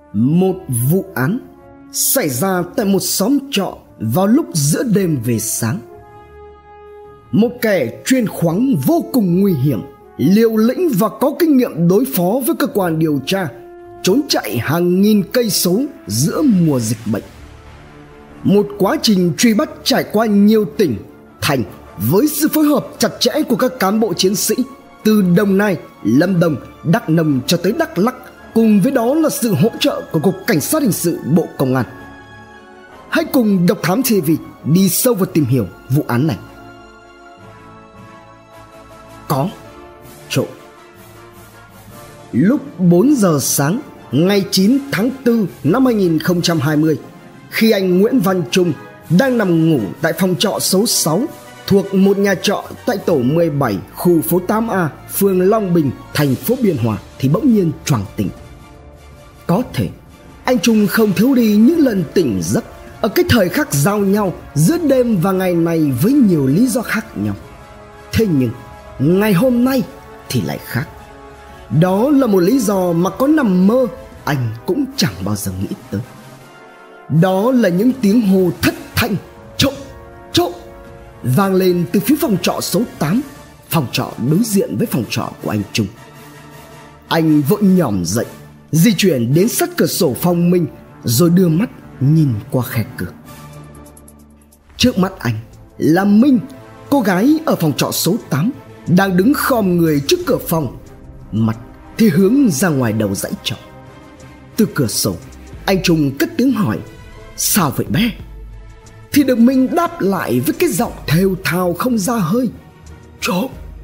Một vụ án xảy ra tại một xóm trọ vào lúc giữa đêm về sáng. Một kẻ chuyên khoáng vô cùng nguy hiểm, liều lĩnh và có kinh nghiệm đối phó với cơ quan điều tra, trốn chạy hàng nghìn cây số giữa mùa dịch bệnh. Một quá trình truy bắt trải qua nhiều tỉnh, thành với sự phối hợp chặt chẽ của các cán bộ chiến sĩ từ Đồng Nai, Lâm Đồng, Đắk Nông cho tới Đắk Lắk, cùng với đó là sự hỗ trợ của Cục Cảnh sát Hình sự Bộ Công an. Hãy cùng Độc Thám TV đi sâu vào tìm hiểu vụ án này. Có trộm. Lúc 4 giờ sáng ngày 9 tháng 4 năm 2020, khi anh Nguyễn Văn Trung đang nằm ngủ tại phòng trọ số 6 thuộc một nhà trọ tại tổ 17 khu phố 8A, phường Long Bình, thành phố Biên Hòa thì bỗng nhiên choàng tỉnh. Có thể anh Trung không thiếu đi những lần tỉnh giấc ở cái thời khắc giao nhau giữa đêm và ngày này với nhiều lý do khác nhau. Thế nhưng ngày hôm nay thì lại khác. Đó là một lý do mà có nằm mơ anh cũng chẳng bao giờ nghĩ tới. Đó là những tiếng hô thất thanh trộm, trộm vang lên từ phía phòng trọ số 8, phòng trọ đối diện với phòng trọ của anh Trung. Anh vội nhòm dậy, di chuyển đến sát cửa sổ phòng mình, rồi đưa mắt nhìn qua khe cửa. Trước mắt anh là Minh, cô gái ở phòng trọ số 8, đang đứng khom người trước cửa phòng, mặt thì hướng ra ngoài đầu dãy trọ. Từ cửa sổ, anh Trung cất tiếng hỏi: "Sao vậy bé?" Thì được Minh đáp lại với cái giọng thều thào không ra hơi: "Trộm."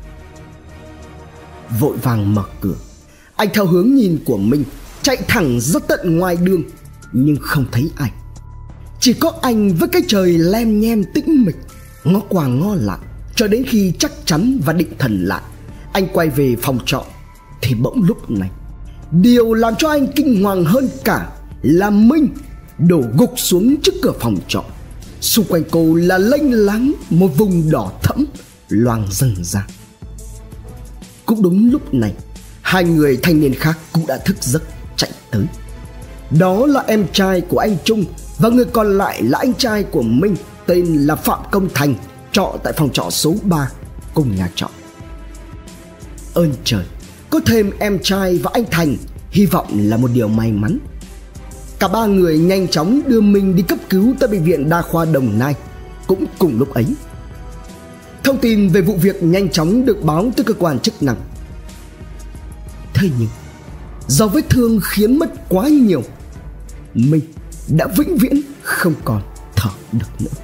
Vội vàng mở cửa, anh theo hướng nhìn của Minh chạy thẳng ra tận ngoài đường, nhưng không thấy ai. Chỉ có anh với cái trời lem nhem tĩnh mịch, ngó qua ngó lại, cho đến khi chắc chắn và định thần lại, anh quay về phòng trọ. Thì bỗng lúc này, điều làm cho anh kinh hoàng hơn cả là Minh đổ gục xuống trước cửa phòng trọ. Xung quanh cô là lênh láng một vùng đỏ thẫm loang dần ra. Cũng đúng lúc này, hai người thanh niên khác cũng đã thức giấc chạy tới. Đó là em trai của anh Trung, và người còn lại là anh trai của Minh, tên là Phạm Công Thành, trọ tại phòng trọ số 3 cùng nhà trọ. Ơn trời, có thêm em trai và anh Thành hy vọng là một điều may mắn. Cả ba người nhanh chóng đưa Minh đi cấp cứu tại bệnh viện Đa khoa Đồng Nai. Cũng cùng lúc ấy, thông tin về vụ việc nhanh chóng được báo tới cơ quan chức năng. Thế nhưng do vết thương khiến mất quá nhiều, Minh đã vĩnh viễn không còn thở được nữa.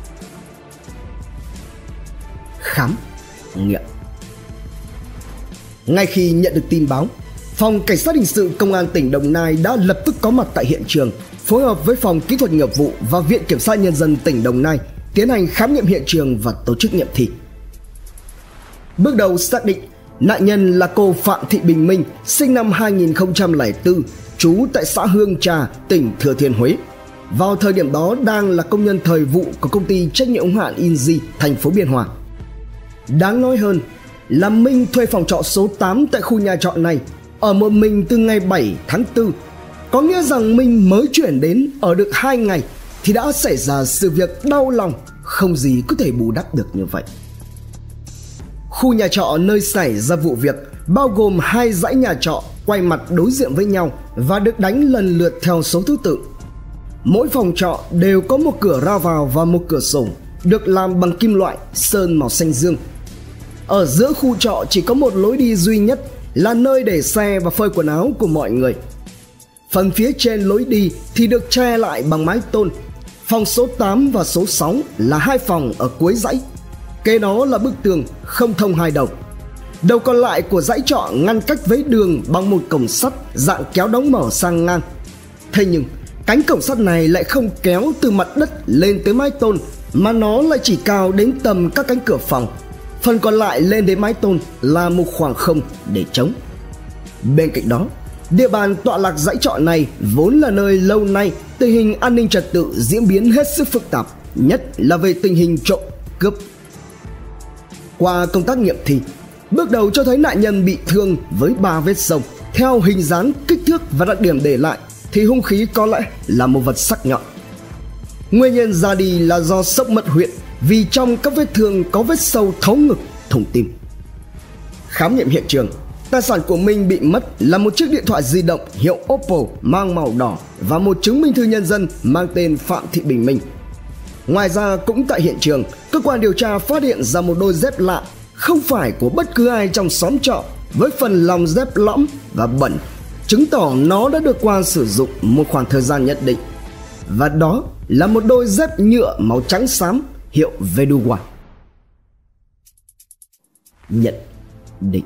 Khám nghiệm. Ngay khi nhận được tin báo, Phòng Cảnh sát Hình sự Công an tỉnh Đồng Nai đã lập tức có mặt tại hiện trường, phối hợp với Phòng Kỹ thuật Nghiệp vụ và Viện Kiểm sát Nhân dân tỉnh Đồng Nai tiến hành khám nghiệm hiện trường và tổ chức nghiệm thi. Bước đầu xác định nạn nhân là cô Phạm Thị Bình Minh, sinh năm 2004, trú tại xã Hương Trà, tỉnh Thừa Thiên Huế. Vào thời điểm đó đang là công nhân thời vụ của công ty trách nhiệm hữu hạn Inzi, thành phố Biên Hòa. Đáng nói hơn là Minh thuê phòng trọ số 8 tại khu nhà trọ này ở một mình từ ngày 7 tháng 4. Có nghĩa rằng Minh mới chuyển đến ở được 2 ngày thì đã xảy ra sự việc đau lòng không gì có thể bù đắp được như vậy. Khu nhà trọ nơi xảy ra vụ việc bao gồm 2 dãy nhà trọ quay mặt đối diện với nhau và được đánh lần lượt theo số thứ tự. Mỗi phòng trọ đều có một cửa ra vào và một cửa sổ được làm bằng kim loại sơn màu xanh dương. Ở giữa khu trọ chỉ có một lối đi duy nhất là nơi để xe và phơi quần áo của mọi người. Phần phía trên lối đi thì được che lại bằng mái tôn. Phòng số 8 và số 6 là 2 phòng ở cuối dãy. Kế đó là bức tường không thông hai đầu. Đầu còn lại của dãy trọ ngăn cách với đường bằng một cổng sắt dạng kéo đóng mở sang ngang. Thế nhưng cánh cổng sắt này lại không kéo từ mặt đất lên tới mái tôn, mà nó lại chỉ cao đến tầm các cánh cửa phòng. Phần còn lại lên đến mái tôn là một khoảng không để trống. Bên cạnh đó, địa bàn tọa lạc dãy trọ này vốn là nơi lâu nay tình hình an ninh trật tự diễn biến hết sức phức tạp, nhất là về tình hình trộm, cướp. Qua công tác nghiệm thi, bước đầu cho thấy nạn nhân bị thương với 3 vết xông. Theo hình dáng, kích thước và đặc điểm để lại thì hung khí có lẽ là một vật sắc nhọn. Nguyên nhân ra đi là do sốc mất huyết, vì trong các vết thương có vết sâu thấu ngực, thủng tim. Khám nghiệm hiện trường, tài sản của Minh bị mất là một chiếc điện thoại di động hiệu Oppo mang màu đỏ và một chứng minh thư nhân dân mang tên Phạm Thị Bình Minh. Ngoài ra, cũng tại hiện trường, cơ quan điều tra phát hiện ra một đôi dép lạ, không phải của bất cứ ai trong xóm trọ, với phần lòng dép lõm và bẩn, chứng tỏ nó đã được qua sử dụng một khoảng thời gian nhất định. Và đó là một đôi dép nhựa màu trắng xám hiệu Vedua. Nhận định.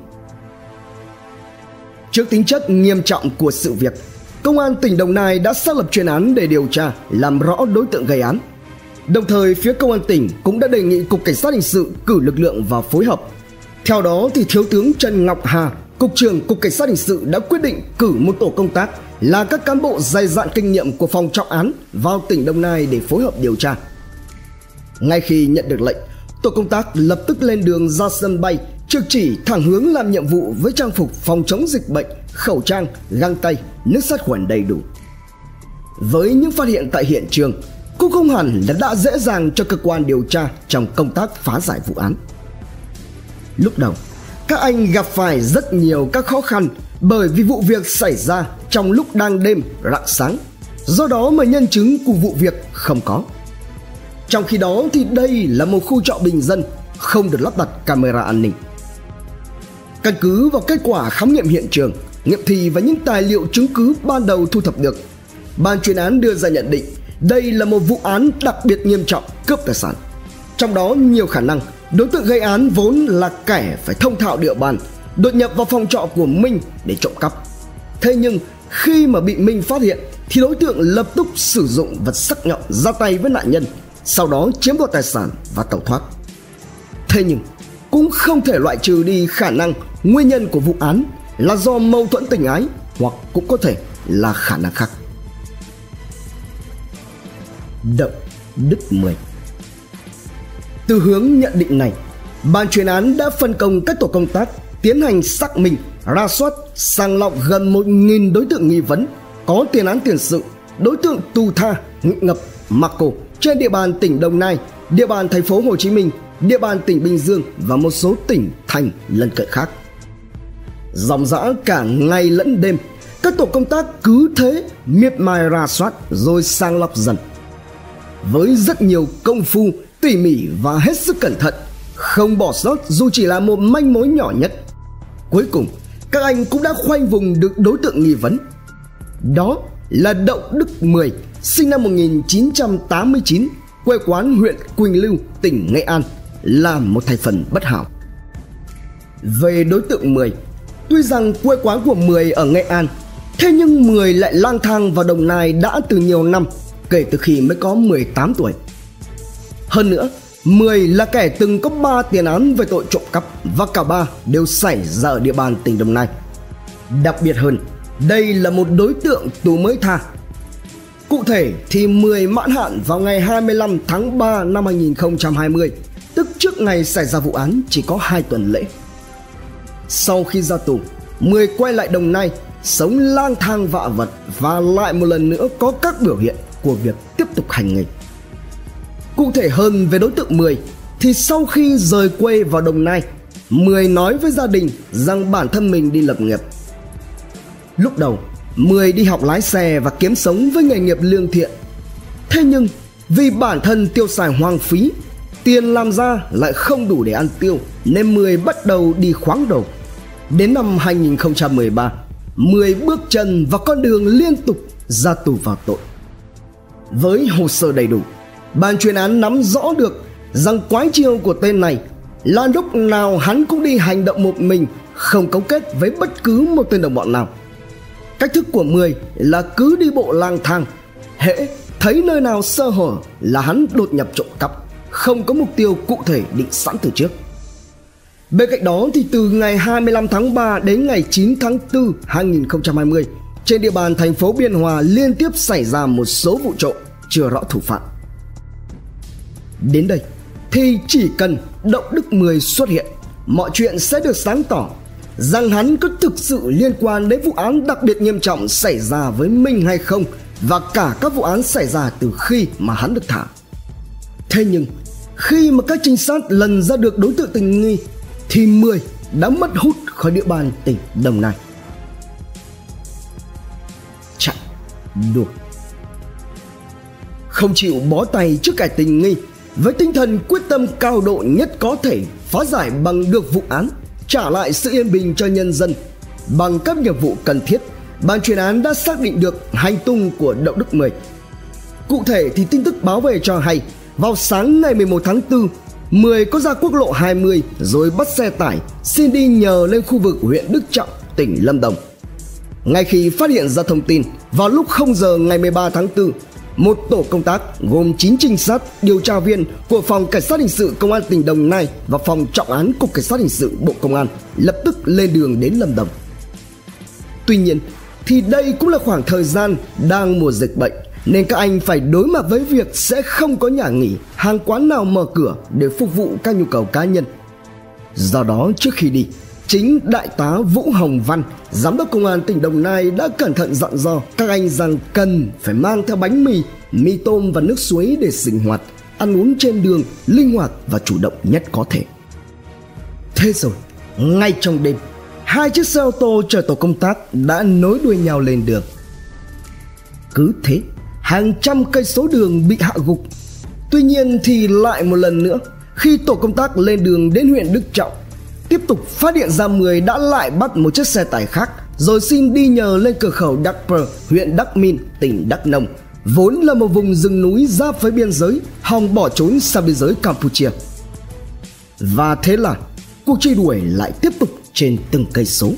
Trước tính chất nghiêm trọng của sự việc, Công an tỉnh Đồng Nai đã xác lập chuyên án để điều tra, làm rõ đối tượng gây án. Đồng thời, phía Công an tỉnh cũng đã đề nghị Cục Cảnh sát Hình sự cử lực lượng vào phối hợp. Theo đó, thì Thiếu tướng Trần Ngọc Hà, Cục trưởng Cục Cảnh sát Hình sự đã quyết định cử một tổ công tác là các cán bộ dày dạn kinh nghiệm của phòng trọng án vào tỉnh Đồng Nai để phối hợp điều tra. Ngay khi nhận được lệnh, tổ công tác lập tức lên đường ra sân bay, trực chỉ thẳng hướng làm nhiệm vụ với trang phục phòng chống dịch bệnh, khẩu trang, găng tay, nước sát khuẩn đầy đủ. Với những phát hiện tại hiện trường, cũng không hẳn là đã dễ dàng cho cơ quan điều tra trong công tác phá giải vụ án. Lúc đầu, các anh gặp phải rất nhiều các khó khăn bởi vì vụ việc xảy ra trong lúc đang đêm rạng sáng, do đó mà nhân chứng của vụ việc không có. Trong khi đó thì đây là một khu trọ bình dân, không được lắp đặt camera an ninh. Căn cứ vào kết quả khám nghiệm hiện trường, nghiệm thi và những tài liệu chứng cứ ban đầu thu thập được, ban chuyên án đưa ra nhận định đây là một vụ án đặc biệt nghiêm trọng cướp tài sản. Trong đó nhiều khả năng đối tượng gây án vốn là kẻ phải thông thạo địa bàn, đột nhập vào phòng trọ của Minh để trộm cắp. Thế nhưng khi mà bị Minh phát hiện thì đối tượng lập tức sử dụng vật sắc nhọn ra tay với nạn nhân, sau đó chiếm đoạt tài sản và tẩu thoát. Thế nhưng cũng không thể loại trừ đi khả năng nguyên nhân của vụ án là do mâu thuẫn tình ái, hoặc cũng có thể là khả năng khác. Động Đức 10. Từ hướng nhận định này, ban chuyên án đã phân công các tổ công tác tiến hành xác minh, rà soát, sàng lọc gần 1.000 đối tượng nghi vấn có tiền án tiền sự, đối tượng tù tha, nghiện ngập, mặc cổ trên địa bàn tỉnh Đồng Nai, địa bàn thành phố Hồ Chí Minh, địa bàn tỉnh Bình Dương và một số tỉnh thành lân cận khác. Ròng rã cả ngày lẫn đêm, các tổ công tác cứ thế miệt mài rà soát rồi sàng lọc dần. Với rất nhiều công phu, tỉ mỉ và hết sức cẩn thận, không bỏ sót dù chỉ là một manh mối nhỏ nhất. Cuối cùng, các anh cũng đã khoanh vùng được đối tượng nghi vấn. Đó là Đậu Đức 10, sinh năm 1989, quê quán huyện Quỳnh Lưu, tỉnh Nghệ An, là một thành phần bất hảo. Về đối tượng 10, tuy rằng quê quán của 10 ở Nghệ An, thế nhưng 10 lại lang thang vào Đồng Nai đã từ nhiều năm, kể từ khi mới có 18 tuổi. Hơn nữa, 10 là kẻ từng có 3 tiền án về tội trộm cắp và cả 3 đều xảy ra ở địa bàn tỉnh Đồng Nai. Đặc biệt hơn, đây là một đối tượng tù mới tha. Cụ thể thì 10 mãn hạn vào ngày 25 tháng 3 năm 2020, tức trước ngày xảy ra vụ án chỉ có 2 tuần lễ. Sau khi ra tù, 10 quay lại Đồng Nai, sống lang thang vạ vật và lại một lần nữa có các biểu hiện của việc tiếp tục hành nghề. Cụ thể hơn về đối tượng 10 thì sau khi rời quê vào Đồng Nai, 10 nói với gia đình rằng bản thân mình đi lập nghiệp. Lúc đầu, 10 đi học lái xe và kiếm sống với nghề nghiệp lương thiện. Thế nhưng vì bản thân tiêu xài hoang phí, tiền làm ra lại không đủ để ăn tiêu, nên 10 bắt đầu đi khoáng đồ. Đến năm 2013, 10 bước chân vào con đường liên tục ra tù vào tội. Với hồ sơ đầy đủ, ban chuyên án nắm rõ được rằng quái chiêu của tên này là lúc nào hắn cũng đi hành động một mình, không cấu kết với bất cứ một tên đồng bọn nào. Cách thức của 10 là cứ đi bộ lang thang, hễ thấy nơi nào sơ hở là hắn đột nhập trộm cắp, không có mục tiêu cụ thể định sẵn từ trước. Bên cạnh đó thì từ ngày 25 tháng 3 đến ngày 9 tháng 4 2020, trên địa bàn thành phố Biên Hòa liên tiếp xảy ra một số vụ trộm chưa rõ thủ phạm. Đến đây thì chỉ cần Đậu Đức 10 xuất hiện, mọi chuyện sẽ được sáng tỏ. rằng hắn có thực sự liên quan đến vụ án đặc biệt nghiêm trọng xảy ra với mình hay không, và cả các vụ án xảy ra từ khi mà hắn được thả. Thế nhưng khi mà các trinh sát lần ra được đối tượng tình nghi thì Mười đã mất hút khỏi địa bàn tỉnh Đồng Nai. Chạy đuổi, không chịu bó tay trước kẻ tình nghi, với tinh thần quyết tâm cao độ nhất có thể phá giải bằng được vụ án, trả lại sự yên bình cho nhân dân. Bằng các nhiệm vụ cần thiết, ban chuyên án đã xác định được hành tung của Đậu Đức Mười. Cụ thể thì tin tức báo về cho hay, vào sáng ngày 11 tháng 4, Mười có ra quốc lộ 20 rồi bắt xe tải xin đi nhờ lên khu vực huyện Đức Trọng, tỉnh Lâm Đồng. Ngay khi phát hiện ra thông tin, vào lúc 0 giờ ngày 13 tháng 4, một tổ công tác gồm 9 trinh sát, điều tra viên của Phòng Cảnh sát Hình sự Công an tỉnh Đồng Nai và Phòng Trọng án Cục Cảnh sát Hình sự Bộ Công an lập tức lên đường đến Lâm Đồng. Tuy nhiên thì đây cũng là khoảng thời gian đang mùa dịch bệnh, nên các anh phải đối mặt với việc sẽ không có nhà nghỉ, hàng quán nào mở cửa để phục vụ các nhu cầu cá nhân. Do đó trước khi đi, chính Đại tá Vũ Hồng Văn, Giám đốc Công an tỉnh Đồng Nai đã cẩn thận dặn dò các anh rằng cần phải mang theo bánh mì, mì tôm và nước suối để sinh hoạt, ăn uống trên đường linh hoạt và chủ động nhất có thể. Thế rồi, ngay trong đêm, hai chiếc xe ô tô chở tổ công tác đã nối đuôi nhau lên đường. Cứ thế, hàng trăm cây số đường bị hạ gục. Tuy nhiên thì lại một lần nữa, khi tổ công tác lên đường đến huyện Đức Trọng, tiếp tục phát hiện ra Mười đã lại bắt một chiếc xe tải khác rồi xin đi nhờ lên cửa khẩu Đắc Pơ, huyện Đắc Min, tỉnh Đắk Nông, vốn là một vùng rừng núi giáp với biên giới, hòng bỏ trốn sang biên giới Campuchia. Và thế là cuộc truy đuổi lại tiếp tục trên từng cây số.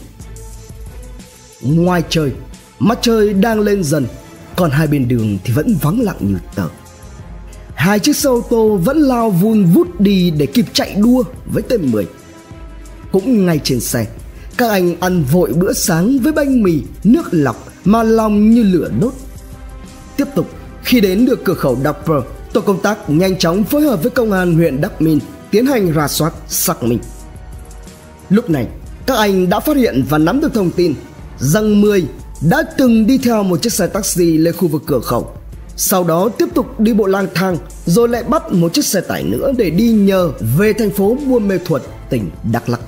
Ngoài trời, mặt trời đang lên dần, còn hai bên đường thì vẫn vắng lặng như tờ. Hai chiếc xe ô tô vẫn lao vun vút đi để kịp chạy đua với tên Mười. Cũng ngay trên xe, các anh ăn vội bữa sáng với bánh mì, nước lọc mà lòng như lửa đốt. Tiếp tục, khi đến được cửa khẩu Đắc Pơ, tổ công tác nhanh chóng phối hợp với công an huyện Đắc Min tiến hành rà soát xác minh. Lúc này, các anh đã phát hiện và nắm được thông tin rằng Mười đã từng đi theo một chiếc xe taxi lên khu vực cửa khẩu, sau đó tiếp tục đi bộ lang thang rồi lại bắt một chiếc xe tải nữa để đi nhờ về thành phố Buôn Mê Thuột, tỉnh Đắk Lắk.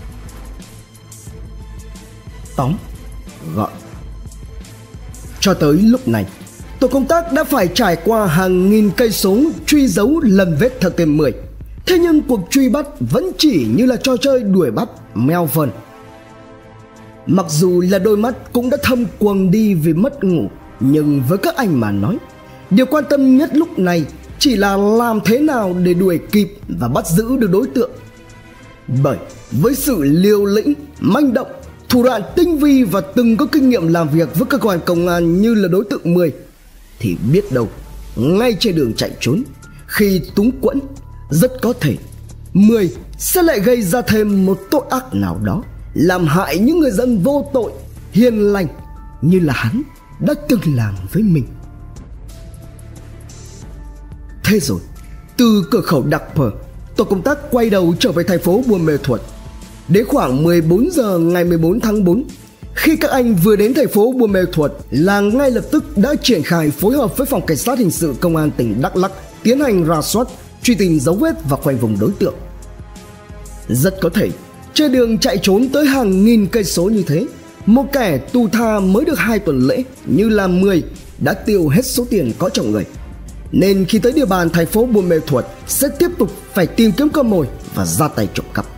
Tóm gọn, cho tới lúc này, tổ công tác đã phải trải qua hàng nghìn cây số truy dấu lần vết theo tên Mười. Thế nhưng cuộc truy bắt vẫn chỉ như là trò chơi đuổi bắt mèo vờn. Mặc dù là đôi mắt cũng đã thâm quầng đi vì mất ngủ, nhưng với các anh mà nói, điều quan tâm nhất lúc này chỉ là làm thế nào để đuổi kịp và bắt giữ được đối tượng. Bởi với sự liều lĩnh, manh động, thủ đoạn tinh vi và từng có kinh nghiệm làm việc với cơ quan công an như là đối tượng Mười, thì biết đâu ngay trên đường chạy trốn, khi túng quẫn, rất có thể Mười sẽ lại gây ra thêm một tội ác nào đó, làm hại những người dân vô tội, hiền lành như là hắn đã từng làm với mình. Thế rồi, từ cửa khẩu Đắc Pơ, tổ công tác quay đầu trở về thành phố Buôn Mê Thuột. Đến khoảng 14 giờ ngày 14 tháng 4, khi các anh vừa đến thành phố Buôn Mê Thuột là ngay lập tức đã triển khai phối hợp với Phòng Cảnh sát Hình sự Công an tỉnh Đắk Lắk tiến hành rà soát, truy tìm dấu vết và khoanh vùng đối tượng. Rất có thể trên đường chạy trốn tới hàng nghìn cây số như thế, một kẻ tù tha mới được 2 tuần lễ như là Mười đã tiêu hết số tiền có trong người, nên khi tới địa bàn thành phố Buôn Mê Thuột sẽ tiếp tục phải tìm kiếm con mồi và ra tay trộm cắp.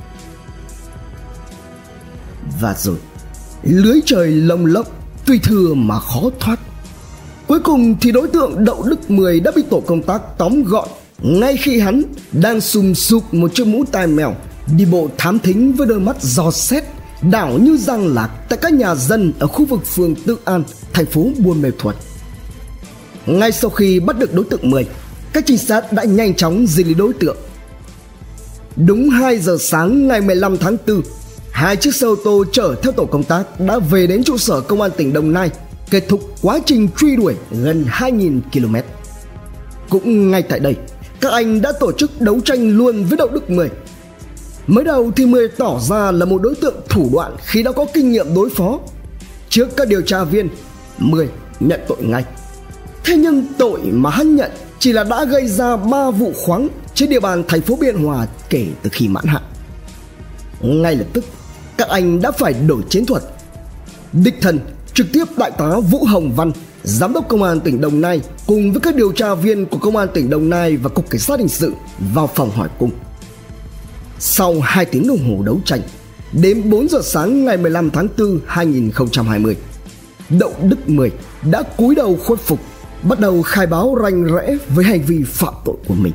Và rồi, lưới trời lồng lộng tuy thừa mà khó thoát. Cuối cùng thì đối tượng Đậu Đức Mười đã bị tổ công tác tóm gọn ngay khi hắn đang sùm sụp một chiếc mũ tai mèo, đi bộ thám thính với đôi mắt dò xét, đảo như giang lạc tại các nhà dân ở khu vực phường Tự An, thành phố Buôn Mê Thuột. Ngay sau khi bắt được đối tượng Mười, các trinh sát đã nhanh chóng di lý đối tượng. Đúng 2 giờ sáng ngày 15 tháng 4, hai chiếc xe ô tô chở theo tổ công tác đã về đến trụ sở Công an tỉnh Đồng Nai, kết thúc quá trình truy đuổi gần 2.000 km. Cũng ngay tại đây, các anh đã tổ chức đấu tranh luôn với Đậu Đức Mười. Mới đầu thì 10 tỏ ra là một đối tượng thủ đoạn khi đã có kinh nghiệm đối phó. Trước các điều tra viên, 10 nhận tội ngay. Thế nhưng tội mà hắn nhận chỉ là đã gây ra 3 vụ khoáng trên địa bàn thành phố Biên Hòa kể từ khi mãn hạn. Ngay lập tức, các anh đã phải đổi chiến thuật. Đích thân trực tiếp đại tá Vũ Hồng Văn, giám đốc công an tỉnh Đồng Nai, cùng với các điều tra viên của công an tỉnh Đồng Nai và cục cảnh sát hình sự vào phòng hỏi cung. Sau 2 tiếng đồng hồ đấu tranh, đến 4 giờ sáng ngày 15 tháng 4 2020, Đậu Đức Mười đã cúi đầu khuất phục, bắt đầu khai báo rành rẽ với hành vi phạm tội của mình.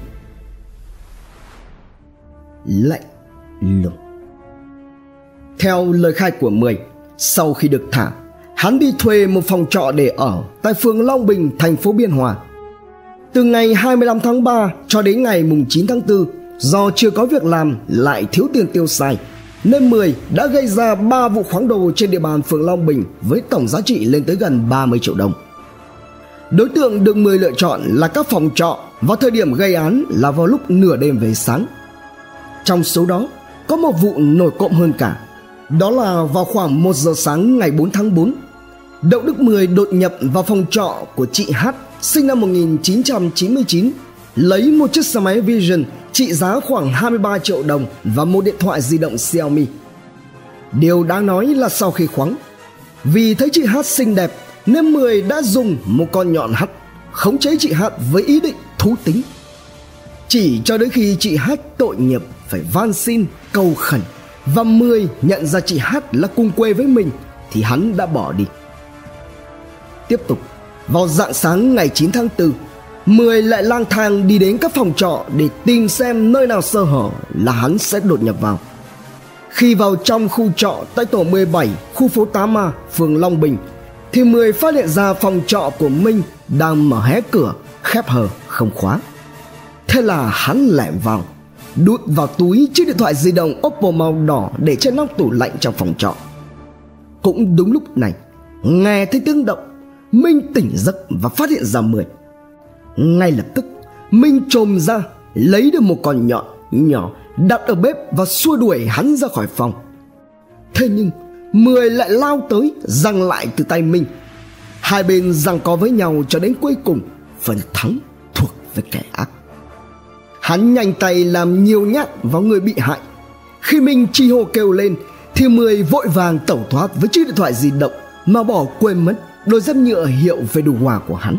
Lạnh lùng. Theo lời khai của Mười, sau khi được thả, hắn đi thuê một phòng trọ để ở tại phường Long Bình, thành phố Biên Hòa. Từ ngày 25 tháng 3 cho đến ngày 9 tháng 4, do chưa có việc làm lại thiếu tiền tiêu xài, nên Mười đã gây ra 3 vụ khoáng đồ trên địa bàn phường Long Bình với tổng giá trị lên tới gần 30 triệu đồng. Đối tượng được Mười lựa chọn là các phòng trọ vào thời điểm gây án là vào lúc nửa đêm về sáng. Trong số đó có một vụ nổi cộm hơn cả, đó là vào khoảng 1 giờ sáng ngày 4 tháng 4, Đậu Đức Mười đột nhập vào phòng trọ của chị H, sinh năm 1999, lấy một chiếc xe máy Vision trị giá khoảng 23 triệu đồng và một điện thoại di động Xiaomi. Điều đáng nói là sau khi khoáng, vì thấy chị H xinh đẹp nên Mười đã dùng một con nhọn hắt khống chế chị H với ý định thú tính. Chỉ cho đến khi chị H tội nghiệp phải van xin cầu khẩn và Mười nhận ra chị H là cùng quê với mình thì hắn đã bỏ đi. Tiếp tục, vào rạng sáng ngày 9 tháng 4, Mười lại lang thang đi đến các phòng trọ để tìm xem nơi nào sơ hở là hắn sẽ đột nhập vào. Khi vào trong khu trọ tại tổ 17, khu phố 8A, phường Long Bình, thì Mười phát hiện ra phòng trọ của Minh đang mở hé cửa, khép hờ không khóa. Thế là hắn lẻn vào, đút vào túi chiếc điện thoại di động Oppo màu đỏ để trên nóc tủ lạnh trong phòng trọ. Cũng đúng lúc này, nghe thấy tiếng động, Minh tỉnh giấc và phát hiện ra Mười. Ngay lập tức, Minh chồm ra lấy được một con nhọn nhỏ đặt ở bếp và xua đuổi hắn ra khỏi phòng. Thế nhưng Mười lại lao tới giằng lại từ tay Minh. Hai bên giằng co với nhau cho đến cuối cùng phần thắng thuộc về kẻ ác. Hắn nhanh tay làm nhiều nhát vào người bị hại. Khi Minh chi hô kêu lên thì Mười vội vàng tẩu thoát với chiếc điện thoại di động mà bỏ quên mất đôi dép nhựa hiệu Fedora của hắn.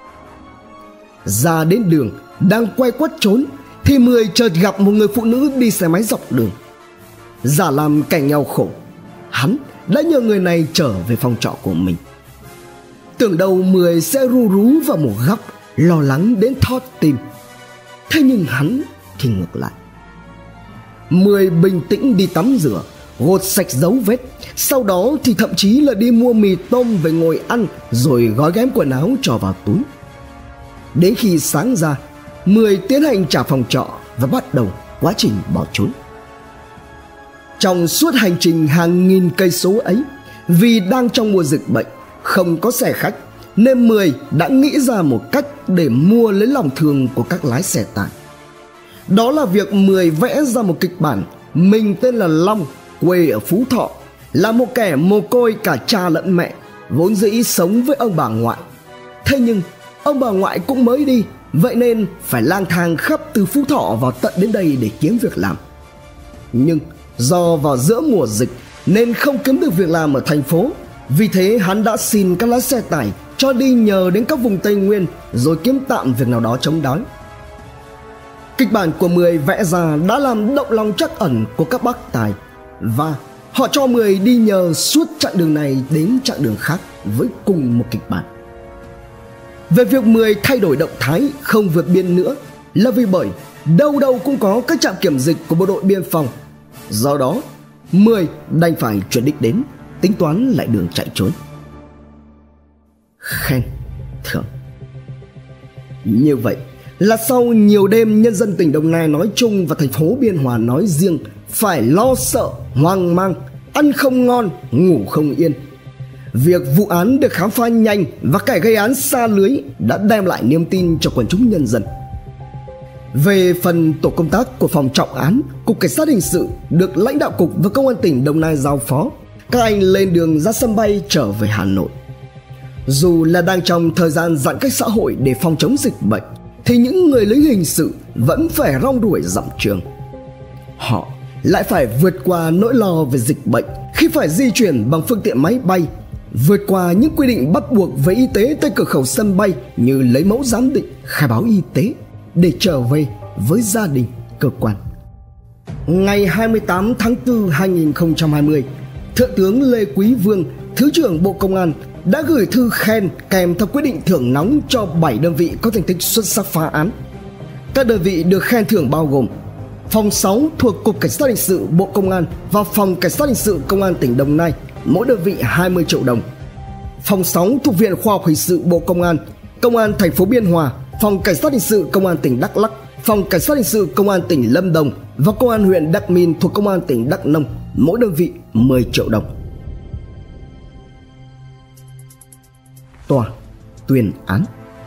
Ra đến đường đang quay quắt trốn thì Mười chợt gặp một người phụ nữ đi xe máy dọc đường. Giả làm cảnh nghèo khổ, hắn đã nhờ người này trở về phòng trọ của mình. Tưởng đâu Mười sẽ ru rú vào một góc, lo lắng đến thót tim. Thế nhưng hắn thì ngược lại. Mười bình tĩnh đi tắm rửa, gột sạch dấu vết. Sau đó thì thậm chí là đi mua mì tôm về ngồi ăn, rồi gói ghém quần áo cho vào túi. Đến khi sáng ra, Mười tiến hành trả phòng trọ và bắt đầu quá trình bỏ trốn. Trong suốt hành trình hàng nghìn cây số ấy, vì đang trong mùa dịch bệnh, không có xe khách, nên Mười đã nghĩ ra một cách để mua lấy lòng thương của các lái xe tải. Đó là việc Mười vẽ ra một kịch bản mình tên là Long, quê ở Phú Thọ, là một kẻ mồ côi cả cha lẫn mẹ, vốn dĩ sống với ông bà ngoại. Thế nhưng ông bà ngoại cũng mới đi, vậy nên phải lang thang khắp từ Phú Thọ vào tận đến đây để kiếm việc làm. Nhưng do vào giữa mùa dịch nên không kiếm được việc làm ở thành phố. Vì thế hắn đã xin các lái xe tải cho đi nhờ đến các vùng Tây Nguyên rồi kiếm tạm việc nào đó chống đói. Kịch bản của Mười vẽ ra đã làm động lòng trắc ẩn của các bác tài, và họ cho Mười đi nhờ suốt chặng đường này đến chặng đường khác với cùng một kịch bản. Về việc Mười thay đổi động thái không vượt biên nữa là vì bởi đâu đâu cũng có các trạm kiểm dịch của bộ đội biên phòng. Do đó Mười đành phải chuyển đích đến, tính toán lại đường chạy trốn. Khen thưởng. Như vậy là sau nhiều đêm nhân dân tỉnh Đồng Nai nói chung và thành phố Biên Hòa nói riêng phải lo sợ, hoang mang, ăn không ngon, ngủ không yên, việc vụ án được khám phá nhanh và kẻ gây án xa lưới đã đem lại niềm tin cho quần chúng nhân dân. Về phần tổ công tác của phòng trọng án, Cục Cảnh sát Hình sự được lãnh đạo cục và Công an tỉnh Đồng Nai giao phó, các anh lên đường ra sân bay trở về Hà Nội. Dù là đang trong thời gian giãn cách xã hội để phòng chống dịch bệnh, thì những người lính hình sự vẫn phải rong ruổi dặm trường. Họ lại phải vượt qua nỗi lo về dịch bệnh khi phải di chuyển bằng phương tiện máy bay, vượt qua những quy định bắt buộc về y tế tại cửa khẩu sân bay như lấy mẫu giám định, khai báo y tế để trở về với gia đình, cơ quan. Ngày 28 tháng 4 2020, Thượng tướng Lê Quý Vương, Thứ trưởng Bộ Công an đã gửi thư khen kèm theo quyết định thưởng nóng cho 7 đơn vị có thành tích xuất sắc phá án. Các đơn vị được khen thưởng bao gồm Phòng 6 thuộc Cục Cảnh sát Hình sự Bộ Công an và Phòng Cảnh sát Hình sự Công an tỉnh Đồng Nai, mỗi đơn vị 20 triệu đồng. Phòng 6 thuộc Viện Khoa học Hình sự Bộ Công an thành phố Biên Hòa, Phòng Cảnh sát Hình sự Công an tỉnh Đắk Lắk, Phòng Cảnh sát Hình sự Công an tỉnh Lâm Đồng và Công an huyện Đắk Minh thuộc Công an tỉnh Đắk Nông, mỗi đơn vị 10 triệu đồng. Tòa tuyên án.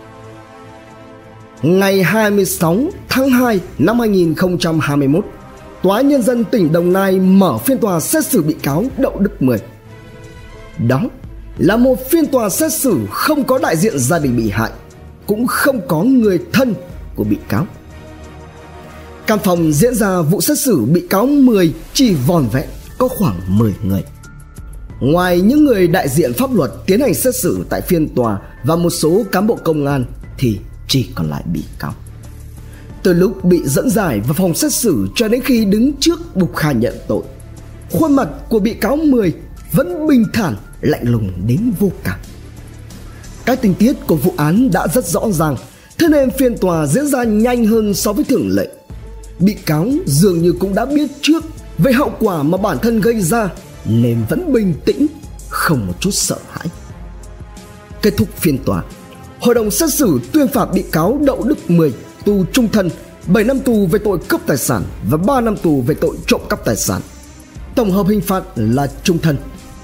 Ngày 26 tháng 2 năm 2021, Tòa án Nhân dân tỉnh Đồng Nai mở phiên tòa xét xử bị cáo Đậu Đức Mười. Đó là một phiên tòa xét xử không có đại diện gia đình bị hại, cũng không có người thân của bị cáo. Căn phòng diễn ra vụ xét xử bị cáo Mười chỉ vỏn vẹn có khoảng 10 người. Ngoài những người đại diện pháp luật tiến hành xét xử tại phiên tòa và một số cán bộ công an thì chỉ còn lại bị cáo. Từ lúc bị dẫn giải vào phòng xét xử cho đến khi đứng trước bục khai nhận tội, khuôn mặt của bị cáo Mười vẫn bình thản, lạnh lùng đến vô cảm. Các tình tiết của vụ án đã rất rõ ràng, thế nên phiên tòa diễn ra nhanh hơn so với thường lệ. Bị cáo dường như cũng đã biết trước về hậu quả mà bản thân gây ra nên vẫn bình tĩnh, không một chút sợ hãi. Kết thúc phiên tòa, hội đồng xét xử tuyên phạt bị cáo Đậu Đức Mười tù chung thân, 7 năm tù về tội cướp tài sản và 3 năm tù về tội trộm cắp tài sản. Tổng hợp hình phạt là chung thân.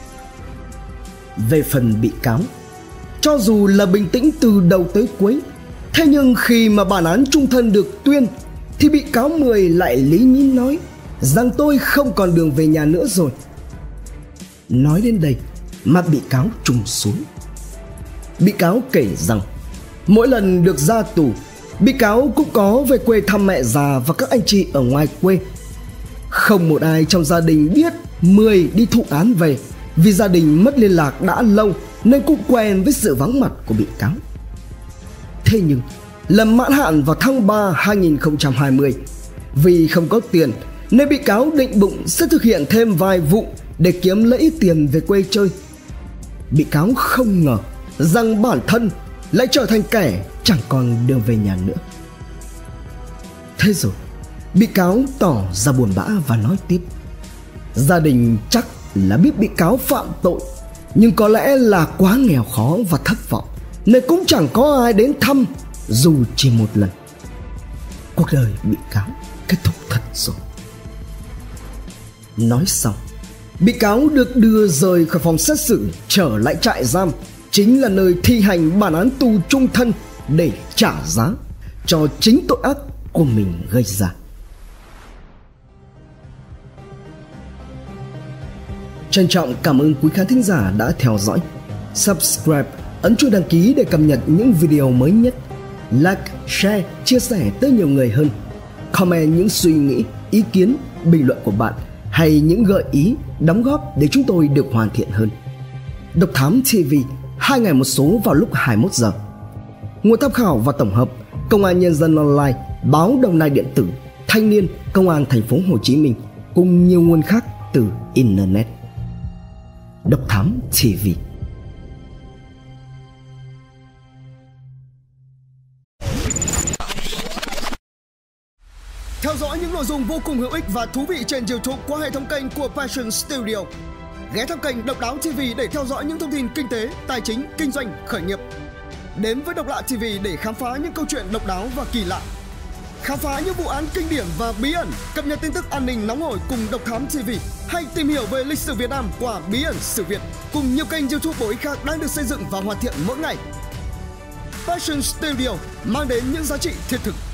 Về phần bị cáo, cho dù là bình tĩnh từ đầu tới cuối, thế nhưng khi mà bản án chung thân được tuyên thì bị cáo Mười lại lý nhí nói rằng tôi không còn đường về nhà nữa rồi. Nói đến đây mà bị cáo trùng xuống. Bị cáo kể rằng mỗi lần được ra tù, bị cáo cũng có về quê thăm mẹ già và các anh chị ở ngoài quê. Không một ai trong gia đình biết Mười đi thụ án về, vì gia đình mất liên lạc đã lâu nên cũng quen với sự vắng mặt của bị cáo. Thế nhưng lần mãn hạn vào tháng 3 2020, vì không có tiền nên bị cáo định bụng sẽ thực hiện thêm vài vụ để kiếm lấy ít tiền về quê chơi. Bị cáo không ngờ rằng bản thân lại trở thành kẻ chẳng còn đường về nhà nữa. Thế rồi bị cáo tỏ ra buồn bã và nói tiếp: gia đình chắc là biết bị cáo phạm tội, nhưng có lẽ là quá nghèo khó và thất vọng nên cũng chẳng có ai đến thăm dù chỉ một lần. Cuộc đời bị cáo kết thúc thật rồi. Nói xong, bị cáo được đưa rời khỏi phòng xét xử trở lại trại giam, chính là nơi thi hành bản án tù chung thân để trả giá cho chính tội ác của mình gây ra. Trân trọng cảm ơn quý khán thính giả đã theo dõi. Subscribe, ấn chuông đăng ký để cập nhật những video mới nhất. Like, share, chia sẻ tới nhiều người hơn. Comment những suy nghĩ, ý kiến, bình luận của bạn hay những gợi ý, đóng góp để chúng tôi được hoàn thiện hơn. Độc Thám TV, 2 ngày một số vào lúc 21 giờ. Nguồn tham khảo và tổng hợp: Công an Nhân dân Online, Báo Đồng Nai điện tử, Thanh niên, Công an thành phố Hồ Chí Minh cùng nhiều nguồn khác từ internet. Độc Thám TV. Theo dõi những nội dung vô cùng hữu ích và thú vị trên YouTube qua hệ thống kênh của Passion Studio. Ghé thăm kênh Độc Đáo TV để theo dõi những thông tin kinh tế, tài chính, kinh doanh, khởi nghiệp. Đến với Độc Lạ TV để khám phá những câu chuyện độc đáo và kỳ lạ. Khám phá những vụ án kinh điển và bí ẩn, cập nhật tin tức an ninh nóng hổi cùng Độc Thám TV, hay tìm hiểu về lịch sử Việt Nam qua Bí ẩn Sử Việt cùng nhiều kênh YouTube bổ ích khác đang được xây dựng và hoàn thiện mỗi ngày. Passion Studio mang đến những giá trị thiết thực.